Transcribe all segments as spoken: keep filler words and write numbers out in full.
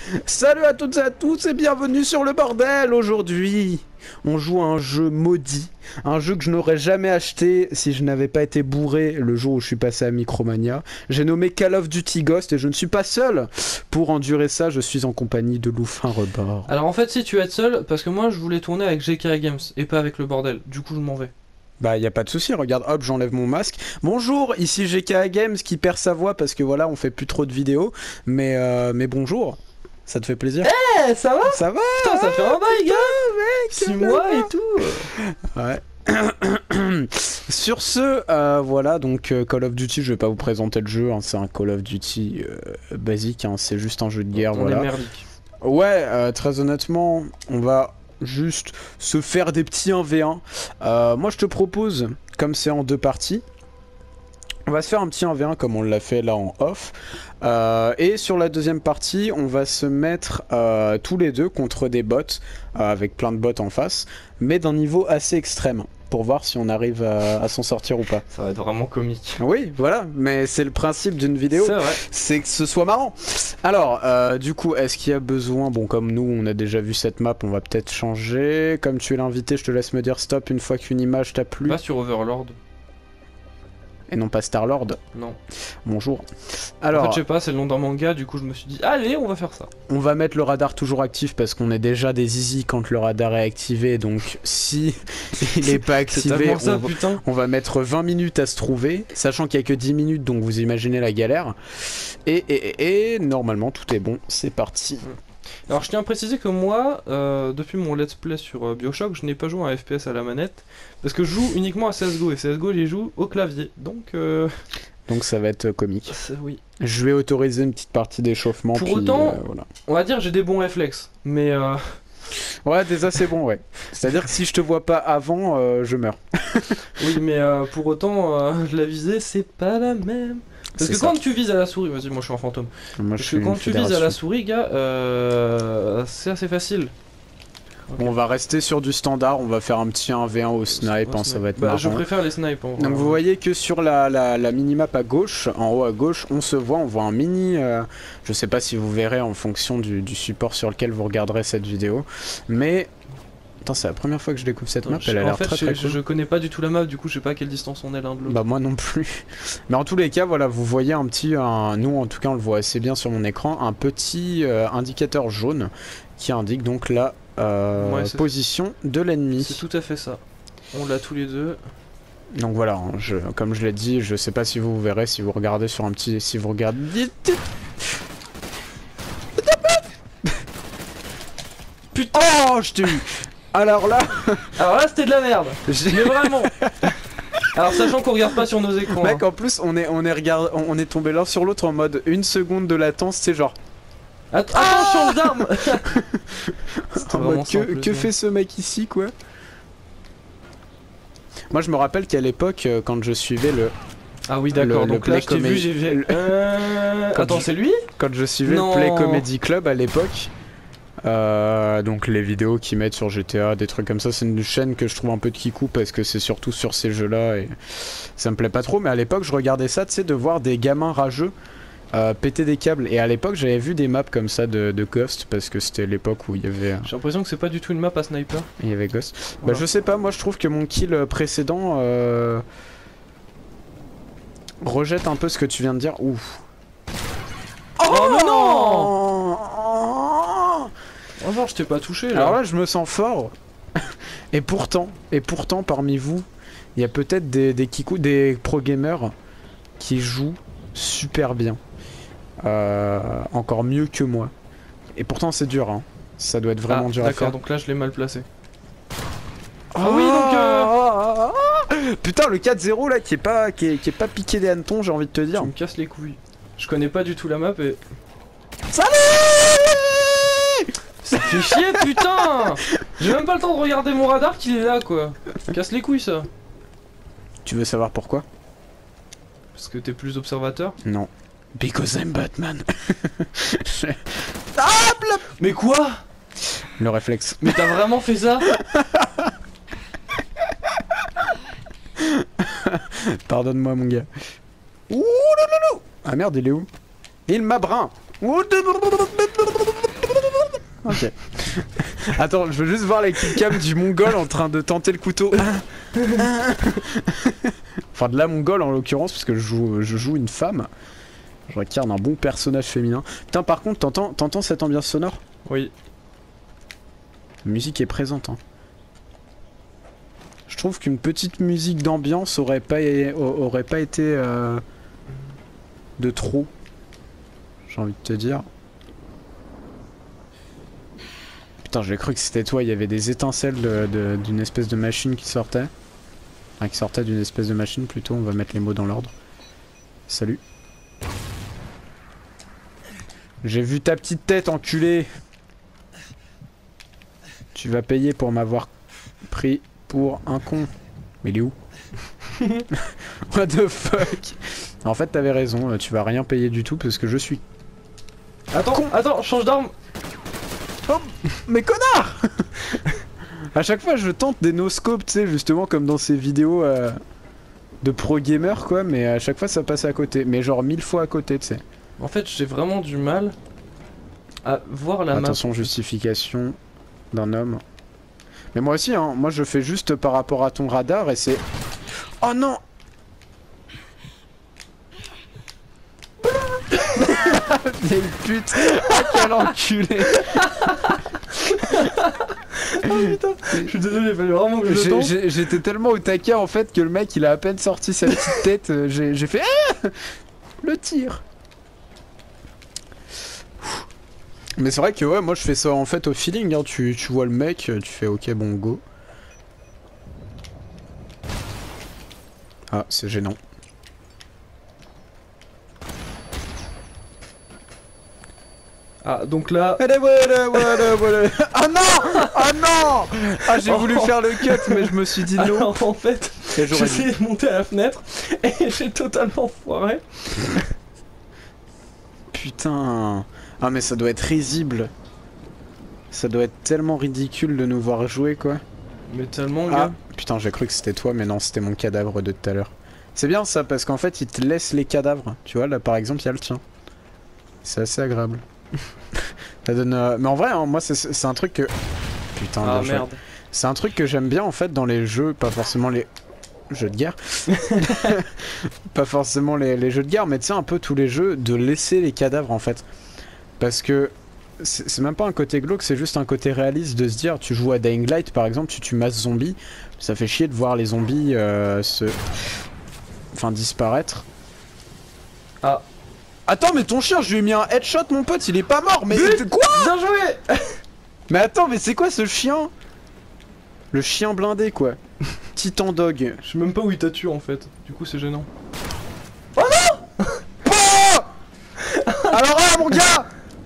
Salut à toutes et à tous et bienvenue sur le bordel. Aujourd'hui, on joue à un jeu maudit, un jeu que je n'aurais jamais acheté si je n'avais pas été bourré le jour où je suis passé à Micromania. J'ai nommé Call of Duty Ghost et je ne suis pas seul pour endurer ça, je suis en compagnie de Loufin Rebord. Alors en fait si tu es seul, parce que moi je voulais tourner avec G K Games et pas avec le bordel, du coup je m'en vais. Bah y a pas de souci, regarde, hop, j'enlève mon masque. Bonjour, ici G K Games qui perd sa voix parce que voilà, on fait plus trop de vidéos, mais euh, mais bonjour. Ça te fait plaisir? Eh, hey, ça va? Ça va? Putain, ça fait un bail, gars! Mec, six mois et tout! Ouais. Sur ce, euh, voilà, donc euh, Call of Duty, je vais pas vous présenter le jeu, hein, c'est un Call of Duty euh, basique, hein, c'est juste un jeu de guerre, on voilà. est merdique. Ouais, euh, très honnêtement, on va juste se faire des petits un v un. Euh, moi, je te propose, comme c'est en deux parties, on va se faire un petit un v un comme on l'a fait là en off. Euh, et sur la deuxième partie, on va se mettre euh, tous les deux contre des bots, euh, avec plein de bots en face, mais d'un niveau assez extrême, pour voir si on arrive à, à s'en sortir ou pas. Ça va être vraiment comique. Oui, voilà, mais c'est le principe d'une vidéo, c'est que ce soit marrant. Alors, euh, du coup, est-ce qu'il y a besoin, bon comme nous on a déjà vu cette map, on va peut-être changer. Comme tu es l'invité, je te laisse me dire stop une fois qu'une image t'a plu. Va sur Overlord. Et non pas Star-Lord. Non. Bonjour. Alors, en fait, je sais pas, c'est le nom d'un manga, du coup je me suis dit, allez, on va faire ça. On va mettre le radar toujours actif parce qu'on est déjà des easy quand le radar est activé. Donc si il est pas activé, on, ça, va, putain. on va mettre vingt minutes à se trouver, sachant qu'il y a que dix minutes, donc vous imaginez la galère. Et, et, et, et normalement tout est bon, c'est parti. Alors je tiens à préciser que moi, euh, depuis mon let's play sur euh, Bioshock, je n'ai pas joué à un F P S à la manette, parce que je joue uniquement à C S G O, et C S G O il joue au clavier, donc... Euh... Donc ça va être comique. Oui. Je vais autoriser une petite partie d'échauffement. Pour puis, autant, euh, voilà. On va dire j'ai des bons réflexes, mais... Euh... Ouais, déjà c'est bon, ouais. C'est-à-dire que si je te vois pas avant, euh, je meurs. Oui, mais euh, pour autant, euh, la visée, c'est pas la même. Parce que ça. Quand tu vises à la souris, vas-y, moi je suis un fantôme. Moi, Parce que quand tu vises à la souris, gars, euh, c'est assez facile. Okay. Bon, on va rester sur du standard, on va faire un petit un v un au snipe, hein, ça va être bah, marrant. Je préfère les snipes. En Donc vous voyez que sur la, la, la minimap à gauche, en haut à gauche, on se voit, on voit un mini... Euh, je sais pas si vous verrez en fonction du, du support sur lequel vous regarderez cette vidéo, mais... Attends, c'est la première fois que je découvre cette map, elle a l'air très très je, cool. je connais pas du tout la map, du coup je sais pas à quelle distance on est l'un de l'autre. Bah moi non plus. Mais en tous les cas, voilà, vous voyez un petit... Un, nous en tout cas on le voit assez bien sur mon écran, un petit euh, indicateur jaune qui indique donc la euh, ouais, position de l'ennemi. C'est tout à fait ça. On l'a tous les deux. Donc voilà, je, comme je l'ai dit, je sais pas si vous verrez, si vous regardez sur un petit... Si vous regardez... Putain, oh, je t'ai eu. Alors là... Alors là c'était de la merde. Mais vraiment. Alors sachant qu'on regarde pas sur nos écrans. Mec, hein. en plus on est, on est, regard... on est tombé l'un sur l'autre en mode une seconde de latence, c'est genre... Att ah Attends, change d'arme. En mode, que, que fait ce mec ici, quoi? Moi je me rappelle qu'à l'époque, quand je suivais le... Ah oui d'accord, donc là je t'ai vu, j'ai vu... Euh... Attends, c'est lui? Quand je suivais non. le Play Comedy Club à l'époque... Euh, donc les vidéos qu'ils mettent sur G T A, des trucs comme ça, c'est une chaîne que je trouve un peu de kikou parce que c'est surtout sur ces jeux là et ça me plaît pas trop, mais à l'époque je regardais ça, tu sais, de voir des gamins rageux euh, péter des câbles, et à l'époque j'avais vu des maps comme ça de, de Ghost parce que c'était l'époque où il y avait... J'ai l'impression que c'est pas du tout une map à sniper. Il y avait Ghost. Voilà. Bah je sais pas, moi je trouve que mon kill précédent euh, rejette un peu ce que tu viens de dire. Ouf. Oh, oh mais non. Oh, genre je t'ai pas touché là. Alors là je me sens fort. Et pourtant, et pourtant parmi vous, il y a peut-être des, des kikou, des pro gamers qui jouent super bien. Euh, encore mieux que moi. Et pourtant c'est dur, hein. Ça doit être vraiment ah, dur à faire. D'accord, donc là je l'ai mal placé. Oh ah oui donc euh... Putain, le quatre zéro là qui est pas qui est, qui est pas piqué des hannetons, j'ai envie de te dire. Tu me casses les couilles. Je connais pas du tout la map et... Salut. Ça fait chier, putain. J'ai même pas le temps de regarder mon radar qu'il est là, quoi. Casse les couilles, ça. Tu veux savoir pourquoi? Parce que t'es plus observateur? Non. Because I'm Batman. Ah, mais quoi? Le réflexe. Mais t'as vraiment fait ça? Pardonne-moi, mon gars. Ouh, non, non, non. Ah merde, il est où? Il m'a brun. ok. Attends, je veux juste voir les killcams du mongol en train de tenter le couteau. Enfin de la mongole en l'occurrence, parce que je joue, je joue une femme. Je incarne un bon personnage féminin. Putain, par contre, t'entends, t'entends cette ambiance sonore? Oui. La musique est présente, hein. Je trouve qu'une petite musique d'ambiance aurait pas, aurait pas été euh, de trop. J'ai envie de te dire. Putain, j'ai cru que c'était toi, il y avait des étincelles d'une de, d'une espèce de machine qui sortait. Enfin, qui sortait d'une espèce de machine plutôt, on va mettre les mots dans l'ordre. Salut. J'ai vu ta petite tête, enculé. Tu vas payer pour m'avoir pris pour un con. Mais il est où? What the fuck? En fait, t'avais raison, tu vas rien payer du tout parce que je suis... Attends, con. Attends, change d'arme. Oh, mais connard. À chaque fois, je tente des no-scopes, tu sais, justement comme dans ces vidéos euh, de pro gamer, quoi, mais à chaque fois, ça passe à côté. Mais genre mille fois à côté, tu sais. En fait, j'ai vraiment du mal à voir la map. Attention, justification d'un homme. Mais moi aussi, hein, moi je fais juste par rapport à ton radar et c'est... Oh non. Vieille pute. Ah, quel enculé. Oh putain, je suis désolé, il fallait vraiment que je tente. J'étais tellement au taquet en fait que le mec il a à peine sorti sa petite tête, euh, j'ai fait ah le tir. Mais c'est vrai que ouais, moi je fais ça en fait au feeling, hein. tu, tu vois le mec, tu fais ok bon go. Ah c'est gênant. Ah donc là... Ah non. Ah non. Ah j'ai voulu faire le cut mais je me suis dit non. Alors en fait, j'ai essayé de monter à la fenêtre et j'ai totalement foiré. Putain. Ah mais ça doit être risible. Ça doit être tellement ridicule de nous voir jouer quoi. Mais tellement ah, gars. Putain j'ai cru que c'était toi mais non c'était mon cadavre de tout à l'heure. C'est bien ça parce qu'en fait il te laisse les cadavres. Tu vois là par exemple il y a le tien. C'est assez agréable. Ça donne... Euh... Mais en vrai hein, moi c'est un truc que... Putain ah merde. C'est un truc que j'aime bien en fait dans les jeux, pas forcément les... jeux de guerre. Pas forcément les, les jeux de guerre mais tu sais un peu tous les jeux de laisser les cadavres en fait. Parce que c'est même pas un côté glauque, c'est juste un côté réaliste de se dire, tu joues à Dying Light par exemple, tu tues masse zombies, ça fait chier de voir les zombies euh, se... Enfin disparaître. Ah. Attends mais ton chien, je lui ai mis un headshot mon pote, il est pas mort, mais... But Quoi? Bien joué. Mais attends, mais c'est quoi ce chien? Le chien blindé quoi. Titan Dog. Je sais même pas où il t'a tué en fait, du coup c'est gênant. Oh non. Oh. Alors là mon gars.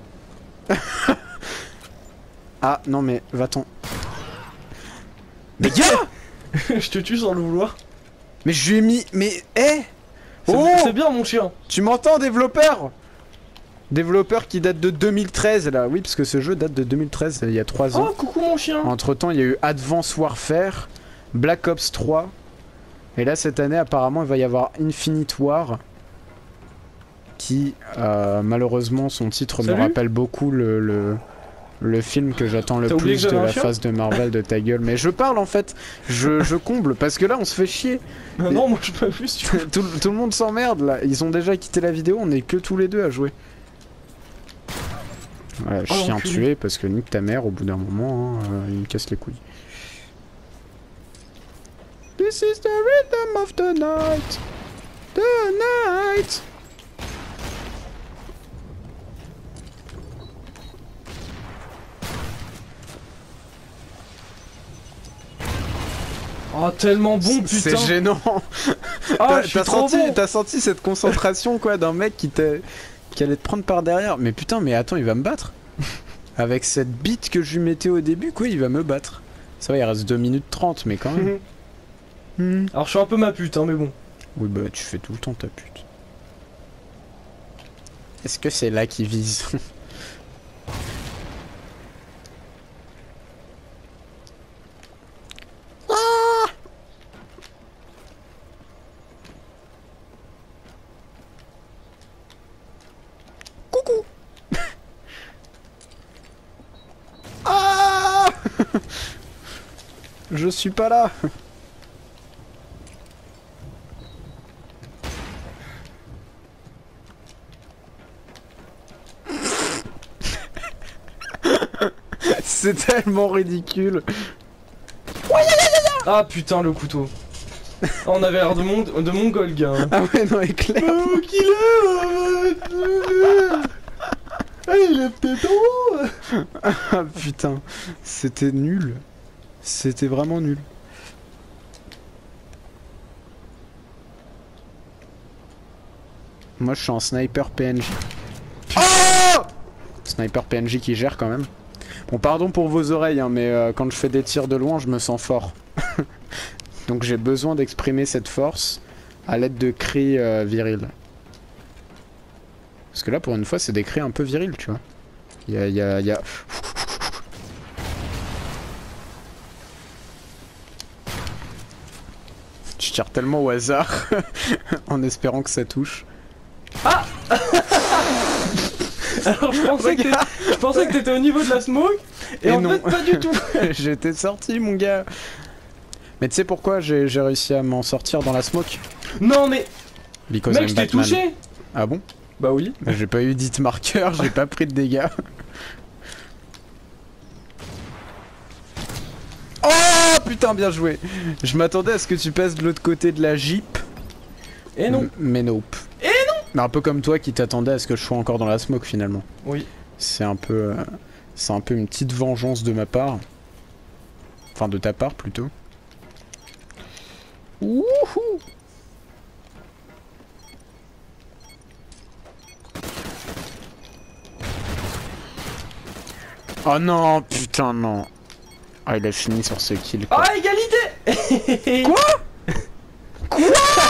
Ah non mais va-t'en. Mais gars. Je te tue sans le vouloir. Mais je lui ai mis... Mais hé hey. Oh. C'est bien mon chien. Tu m'entends développeur? Développeur qui date de deux mille treize là. Oui parce que ce jeu date de deux mille treize, il y a trois ans. Oh coucou mon chien. Entre temps il y a eu Advance Warfare, Black Ops trois. Et là cette année apparemment il va y avoir Infinite War. Qui euh, malheureusement son titre Salut. me rappelle beaucoup le, le, le film que j'attends le plus de la phase de Marvel de ta gueule. Mais je parle en fait, je, je comble parce que là on se fait chier. Non, non moi je peux plus. Tu tout, tout le monde s'emmerde là, ils ont déjà quitté la vidéo, on est que tous les deux à jouer. Voilà, oh, chien tué parce que nique ta mère au bout d'un moment, hein, euh, il me casse les couilles. This is the rhythm of the night. The night. Oh tellement bon putain. C'est gênant. Ah, T'as senti, bon. t'as senti cette concentration quoi d'un mec qui, qui allait te prendre par derrière. Mais putain mais attends il va me battre. Avec cette bite que je lui mettais au début quoi il va me battre. Ça va il reste deux minutes trente mais quand même. Mmh. Alors je suis un peu ma pute hein mais bon. Oui bah tu fais tout le temps ta pute. Est-ce que c'est là qu'il vise? Je suis pas là. C'est tellement ridicule. Ah putain, le couteau. Ah, on avait l'air de, mon... de mongol, gars. Hein. Ah ouais, non, éclair. Oh, qu'il est Ah, il est peut-être en haut. Ah putain, c'était nul. C'était vraiment nul. Moi, je suis en sniper P N J. Oh sniper P N J qui gère quand même. Bon, pardon pour vos oreilles, hein, mais euh, quand je fais des tirs de loin, je me sens fort. Donc j'ai besoin d'exprimer cette force à l'aide de cris euh, virils. Parce que là, pour une fois, c'est des cris un peu virils, tu vois. Il y a... Y a, y a... Je tire tellement au hasard, en espérant que ça touche. Ah Alors je pensais, que je pensais que t'étais au niveau de la smoke, et, et en non. fait pas du tout. J'étais sorti, mon gars. Mais tu sais pourquoi j'ai réussi à m'en sortir dans la smoke? Non mais... Because mec, je t'ai touché. Ah bon? Bah oui. J'ai pas eu d'hit marqueur, j'ai pas pris de dégâts. Oh putain, bien joué. Je m'attendais à ce que tu passes de l'autre côté de la Jeep. Et non. M mais nope. Et non. Mais un peu comme toi qui t'attendais à ce que je sois encore dans la smoke finalement. Oui. C'est un peu... Euh, c'est un peu une petite vengeance de ma part. Enfin de ta part plutôt. Wouhou. Oh non, putain non. Ah, il a fini sur ce kill. Quoi. Ah, égalité. Quoi? Quoi?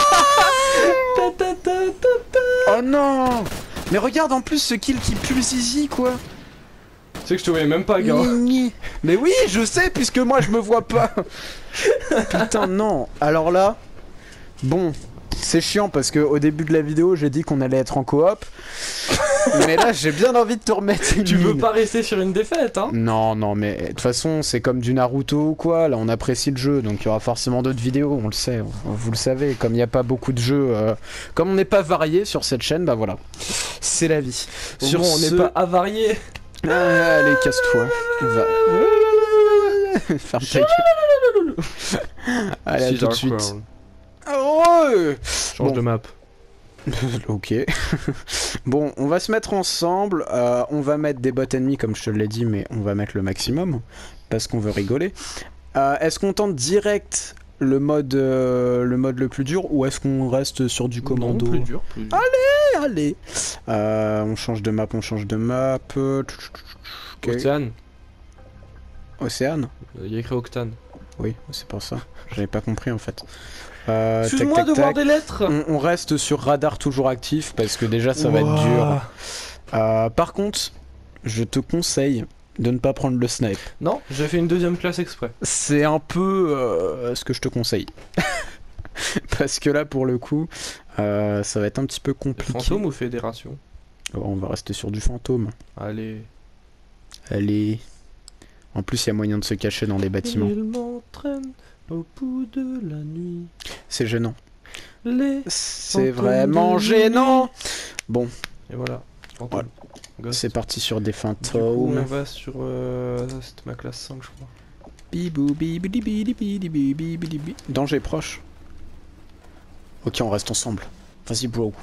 Oh non. Mais regarde en plus ce kill qui pue le zizi quoi. C'est que je te voyais même pas, gars. Mais oui, je sais puisque moi je me vois pas. Putain non. Alors là, bon, c'est chiant parce que au début de la vidéo j'ai dit qu'on allait être en coop. Mais là j'ai bien envie de te remettre une Tu mine. veux pas rester sur une défaite, hein? Non, non, mais de toute façon c'est comme du Naruto ou quoi. Là on apprécie le jeu, donc il y aura forcément d'autres vidéos, on le sait, vous le savez. Comme il n'y a pas beaucoup de jeux, euh, comme on n'est pas varié sur cette chaîne, bah voilà, c'est la vie. Au sur bon, on ce... n'est pas avarié. Ah, allez, casse-toi. Va. Ferme ta gueule. Allez, à tout de suite. Oh Change bon. de map. Ok. Bon, on va se mettre ensemble. Euh, on va mettre des bots ennemis, comme je te l'ai dit, mais on va mettre le maximum parce qu'on veut rigoler. Euh, est-ce qu'on tente direct le mode, euh, le mode le plus dur ou est-ce qu'on reste sur du commando? Non, plus dur, plus dur. Allez, allez. Euh, on change de map, on change de map. Okay. Octane. Océane. Il y a écrit Octane. Oui, c'est pour ça. J'avais pas compris en fait. Euh, Excuse-moi de voir des lettres. On, on reste sur radar toujours actif parce que déjà ça wow. va être dur. Euh, par contre, je te conseille de ne pas prendre le snipe. Non, j'ai fait une deuxième classe exprès. C'est un peu euh, ce que je te conseille. Parce que là pour le coup, euh, ça va être un petit peu compliqué. Fantôme ou fédération? Oh, on va rester sur du fantôme. Allez. Allez. En plus il y a moyen de se cacher dans des bâtiments. Il m'entraîne au bout de la nuit. C'est gênant. C'est fantômes vraiment de gênant. Bon. Et voilà. Voilà. C'est parti sur des Du coup, fantômes. on va sur... Euh... C'était ma classe cinq, je crois. Bibou, bibidi, bidi, bidi, bidi, bidi, bidi. Danger proche. Ok, on reste ensemble. Vas-y, bro.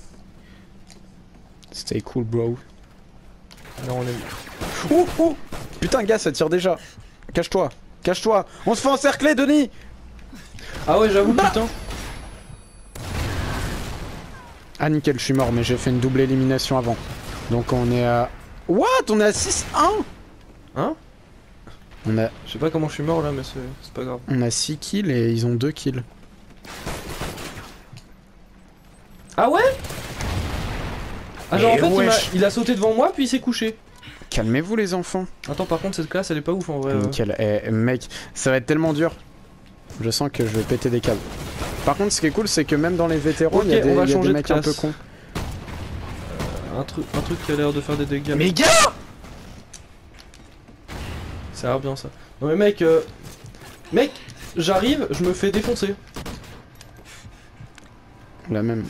Stay cool, bro. Non, on est... Oh, oh. Putain, gars, ça tire déjà. Cache-toi. Cache-toi. On se fait encercler, Denis. Ah ouais, j'avoue, putain. Ah, nickel, je suis mort, mais j'ai fait une double élimination avant. Donc on est à... What? On est à six un. Hein? On a... Je sais pas comment je suis mort là, mais c'est pas grave. On a six kills et ils ont deux kills. Ah ouais? Ah genre Et en fait il, a, wesh. il a sauté devant moi puis il s'est couché. Calmez-vous les enfants. Attends, par contre cette classe elle est pas ouf en vrai. euh. Nickel. Eh, mec, ça va être tellement dur. Je sens que je vais péter des câbles. Par contre, ce qui est cool, c'est que même dans les vétérans, il Ok, y a des, on va y a changer des de mecs un peu classe. cons. Un truc, un truc qui a l'air de faire des dégâts. Mais gars! Ça a l'air bien ça. Non mais mec, euh... mec, j'arrive, je me fais défoncer. La même.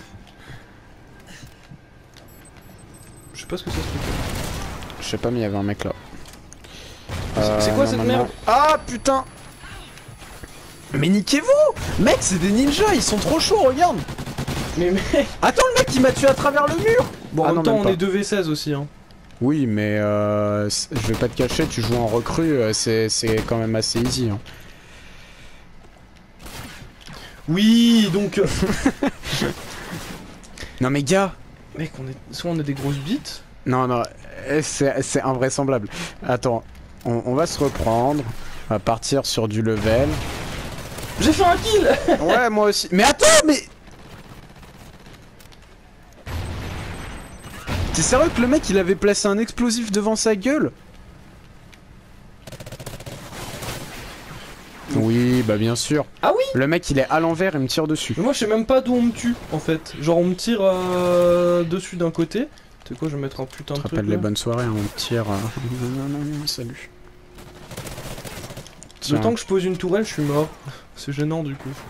Je sais pas ce que c'est ce truc. Je sais pas, mais il y avait un mec là. C'est c'est quoi cette normalement- merde? Ah putain! Mais niquez-vous! Mec, c'est des ninjas, ils sont trop chauds, regarde! Mais mec. Attends, le mec il m'a tué à travers le mur! Bon, Ah en non, même temps, même on pas. est deux v seize aussi, hein. Oui, mais euh, c- je vais pas te cacher, tu joues en recrue, euh, c'est c'est quand même assez easy. Hein. Oui, donc. euh, Non mais gars! Mec, on est. Soit on a des grosses bites. Non, non, eh, c'est c'est invraisemblable. Attends, on, on va se reprendre, on va partir sur du level. J'ai fait un kill. Ouais, moi aussi. Mais attends, mais... T'es sérieux que le mec il avait placé un explosif devant sa gueule? Oui, bah bien sûr. Ah oui? Le mec il est à l'envers et me tire dessus. Mais moi, je sais même pas d'où on me tue, en fait. Genre, on me tire euh, dessus d'un côté. Tu sais quoi, je vais mettre un putain Je de te truc. rappelle les là. bonnes soirées, hein, on me tire... euh, Non, non, non, non, salut. Le Tiens. temps que je pose une tourelle, je suis mort. C'est gênant, du coup.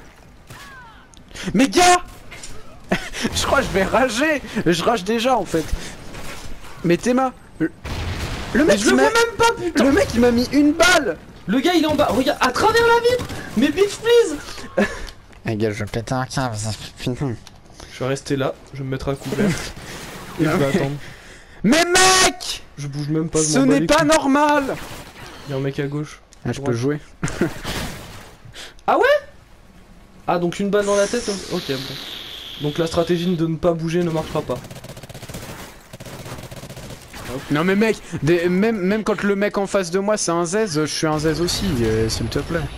Mais gars! Je crois que je vais rager. Je rage déjà en fait. Mais Théma, le, le mec Mais je il le m'a- vois même pas, putain. le mec il m'a mis une balle. Le gars, il est en bas. Regarde, à travers la vitre. Mais bitch, please. Eh gars, je vais péter un câble, ça fait putain. Je vais rester là. Je vais me mettre à couvert. Et je vais attendre. Mais mec, Je bouge même pas. Je ce m'en bats n'est les pas couilles. normal. Il y a un mec à gauche. Ah, je Droite. peux jouer. Ah, donc une balle dans la tête. Ok, bon. Donc la stratégie de ne pas bouger ne marchera pas. Non mais mec, des- même, même quand le mec en face de moi c'est un zèze, je suis un zèze aussi, euh, s'il te plaît.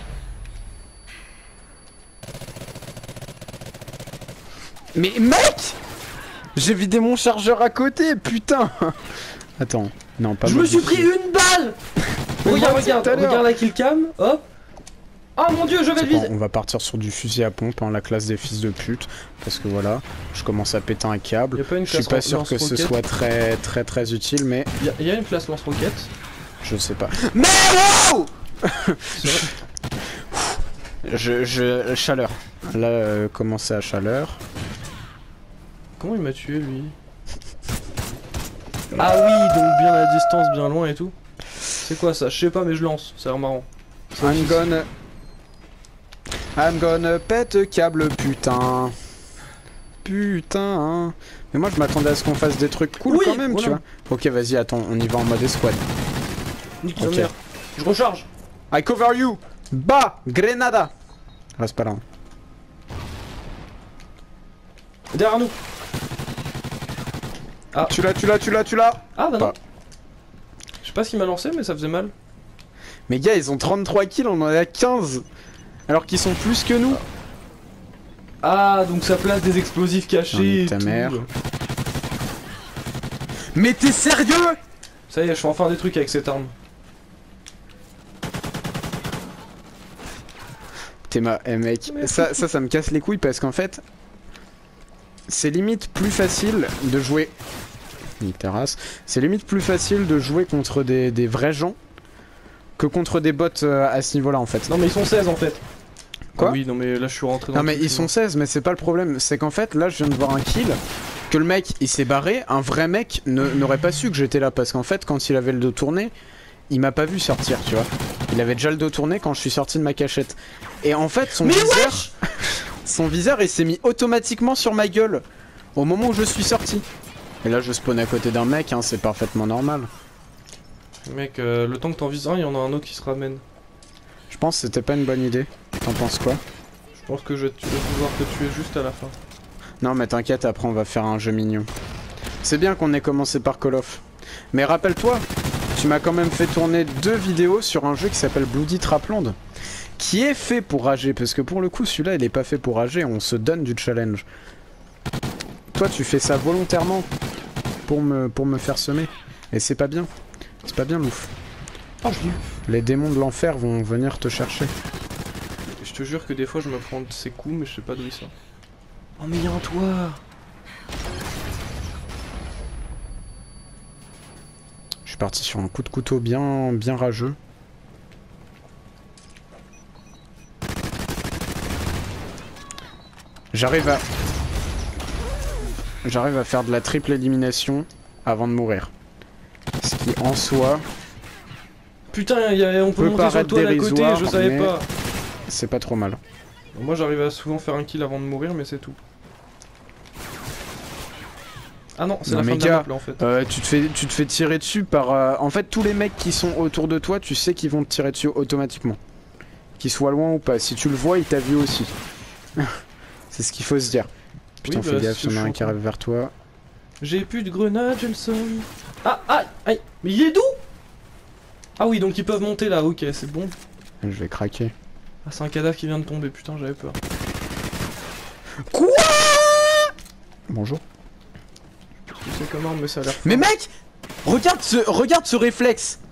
Mais mec, j'ai vidé mon chargeur à côté, putain. Attends, non pas Je me suis modifié. pris une balle. Mais Regarde, moi, c'est regarde, tout à l'heure. regarde la killcam. Hop. Oh mon dieu, je vais C'est le quoi, vider. on va partir sur du fusil à pompe, hein, la classe des fils de pute, parce que voilà, je commence à péter un câble. Y a pas une Je suis classe pas sûr que ce lance-roquette soit très très très utile, mais Y a, y a une classe lance-roquette. je sais pas. Mais wow je, je chaleur. Là, euh, commencer à chaleur. Comment il m'a tué lui? Ah oui, donc bien à distance, bien loin et tout. C'est quoi ça? Je sais pas, mais je lance. Ça a l'air marrant. I'm gonna... I'm gonna pète câble, putain. Putain. Mais moi, je m'attendais à ce qu'on fasse des trucs cool Oui, quand même, tu voilà. vois. Ok, vas-y, attends, on y va en mode escouade. Nique ta Ok. mère. Je recharge. I cover you. Bah, grenada. Reste pas là. Derrière nous. Tu l'as, tu l'as, tu l'as, tu l'as. Ah bah non. Pas. Je sais pas ce qu'il m'a lancé, mais ça faisait mal. Mais gars, ils ont trente-trois kills, on en est à quinze. Alors qu'ils sont plus que nous. Ah, donc ça place des explosifs Non, cachés mais et ta tout. mère. Mais t'es sérieux? Ça y est, je fais enfin des trucs avec cette arme. T'es ma... Eh mec, Mais- ça, ça, ça me casse les couilles parce qu'en fait... C'est limite plus facile de jouer... Nique ta race. C'est limite plus facile de jouer contre des, des vrais gens que contre des bots euh, à ce niveau-là en fait. Non mais ils sont seize en fait. Quoi Ah oui, non mais là je suis rentré dans Non le mais truc, ils sont moi. seize, mais c'est pas le problème. C'est qu'en fait, là, je viens de voir un kill, que le mec, il s'est barré. Un vrai mec ne- n'aurait pas su que j'étais là, parce qu'en fait, quand il avait le dos tourné, il m'a pas vu sortir, tu vois. Il avait déjà le dos tourné quand je suis sorti de ma cachette. Et en fait, son Mais viseur... son viseur, il s'est mis automatiquement sur ma gueule, au moment où je suis sorti. Et là, je spawn à côté d'un mec, hein, c'est parfaitement normal. Mec, euh, le temps que t'en vises un, il y en a un autre qui se ramène. Je pense que c'était pas une bonne idée. T'en penses quoi? Je pense que je vais, tu vas pouvoir te tuer juste à la fin. Non mais t'inquiète, après on va faire un jeu mignon. C'est bien qu'on ait commencé par Call of. Mais rappelle-toi, tu m'as quand même fait tourner deux vidéos sur un jeu qui s'appelle Bloody Trapland, qui est fait pour rager, parce que pour le coup celui-là il est pas fait pour rager, on se donne du challenge. Toi tu fais ça volontairement pour me, pour me faire semer, et c'est pas bien. C'est pas bien ouf. Oh, je l'ai eu. Les démons de l'enfer vont venir te chercher. Je te jure que des fois je me prends de ces coups, mais je sais pas d'où ils sortent. Oh mais y'a un toit. Je suis parti sur un coup de couteau bien, bien rageux. J'arrive à... J'arrive à faire de la triple élimination avant de mourir. Ce qui en soi... Putain, y a, on peut, peut monter sur le toit d'à côté, je savais pas. C'est pas trop mal. Moi j'arrive à souvent faire un kill avant de mourir, mais c'est tout. Ah non, c'est la fin de la map là en fait. Euh, tu, te fais, tu te fais tirer dessus par... Euh, en fait, tous les mecs qui sont autour de toi, tu sais qu'ils vont te tirer dessus automatiquement. Qu'ils soient loin ou pas. Si tu le vois, il t'a vu aussi. C'est ce qu'il faut se dire. Putain, oui, fais bah, gaffe, il y en a un qui arrive vers toi. J'ai plus de grenades, Jameson. Ah, ah, aïe. Mais il est d'où? Ah oui, donc ils peuvent monter là, ok, c'est bon. Je vais craquer. Ah, c'est un cadavre qui vient de tomber, putain, j'avais peur. Quoi? Bonjour. Je sais comment, mais ça a l'air... Mais mec, regarde ce, regarde ce réflexe.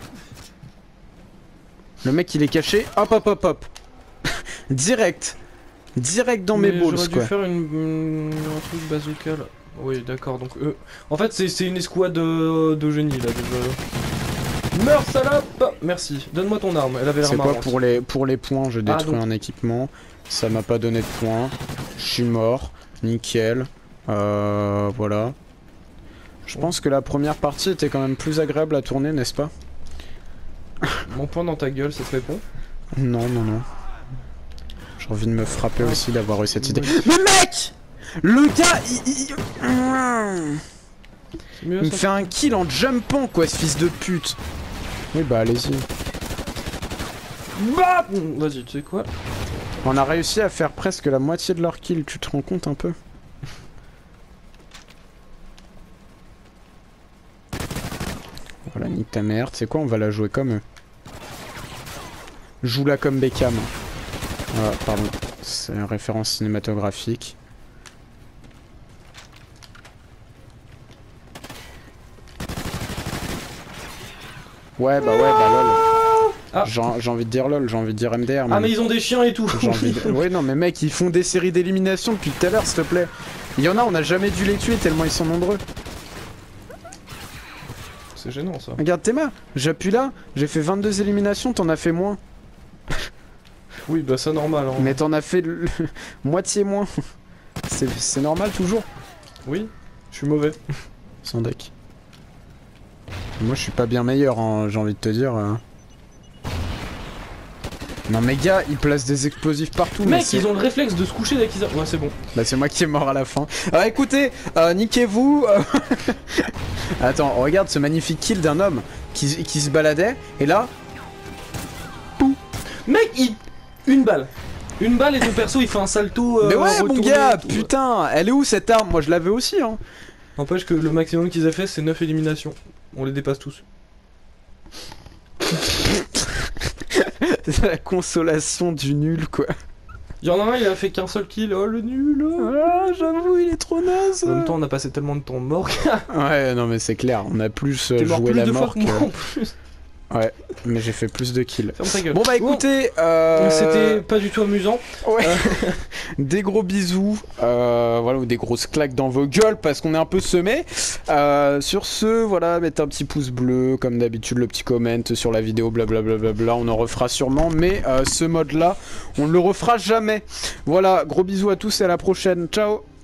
Le mec il est caché, hop hop hop hop. Direct. Direct dans mais mes balls quoi. J'aurais dû faire une, une, un truc bazooka là. Oui d'accord, donc eux... En fait c'est une escouade de, de génie là déjà. Meurs salope. Merci, donne-moi ton arme, elle avait l'air C'est quoi marrante. pour les, pour les points, je détruis ah, donc... un équipement. Ça m'a pas donné de points. Je suis mort. Nickel. Euh... Voilà. Je pense que la première partie était quand même plus agréable à tourner, n'est-ce pas? Mon point dans ta gueule, ça te répond? Non, non, non. J'ai envie de me frapper aussi d'avoir eu cette idée. Mais mec! Le gars, il... Il, mieux, il me fait un kill en jumpant, quoi, ce fils de pute. Oui, bah allez-y. Bah vas-y, tu sais quoi? On a réussi à faire presque la moitié de leur kill, tu te rends compte un peu? Voilà, nique ta merde. C'est quoi, on va la jouer comme eux. Joue-la comme Beckham. Voilà, pardon. C'est une référence cinématographique. Ouais, bah ouais, bah lol. Ah. J'ai envie de dire lol, j'ai envie de dire M D R. Ah mais ils ont des chiens et tout. J'ai envie de... Ouais non mais mec, ils font des séries d'élimination depuis tout à l'heure, s'il te plaît. Il y en a, on n'a jamais dû les tuer tellement ils sont nombreux. C'est gênant ça. Regarde Théma, j'appuie là, j'ai fait vingt-deux éliminations, t'en as fait moins. Oui bah c'est normal hein. Mais t'en as fait le... moitié moins. C'est normal toujours. Oui, je suis mauvais. Sans deck. Moi je suis pas bien meilleur, hein, j'ai envie de te dire. Euh... Non mais gars, ils placent des explosifs partout. Mec, ils ont le réflexe de se coucher dès qu'ils... Ouais c'est bon. Bah c'est moi qui est mort à la fin. Ah écoutez, euh, niquez-vous. Attends, regarde ce magnifique kill d'un homme qui, qui se baladait, et là... Pou. Mec, il... Une balle. Une balle et ton perso il fait un salto... Euh, mais ouais mon gars, tout, putain, ouais. Elle est où cette arme? Moi je l'avais aussi hein. N'empêche que le maximum qu'ils aient fait c'est neuf éliminations. On les dépasse tous. C'est la consolation du nul quoi. Il y en a un, il a fait qu'un seul kill, oh le nul. Ah j'avoue il est trop naze. En même temps on a passé tellement de temps mort. Ouais non mais c'est clair, on a plus euh, joué joué la de mort que... que... moi en plus. Ouais, mais j'ai fait plus de kills. Ferme ta gueule. Bon bah écoutez, bon. euh... c'était pas du tout amusant. Ouais. Euh... Des gros bisous, euh, voilà, ou des grosses claques dans vos gueules parce qu'on est un peu semé. Euh, sur ce, voilà, mettez un petit pouce bleu, comme d'habitude, le petit comment sur la vidéo, blablabla. Bla bla bla, on en refera sûrement, mais euh, ce mode-là, on ne le refera jamais. Voilà, gros bisous à tous et à la prochaine. Ciao.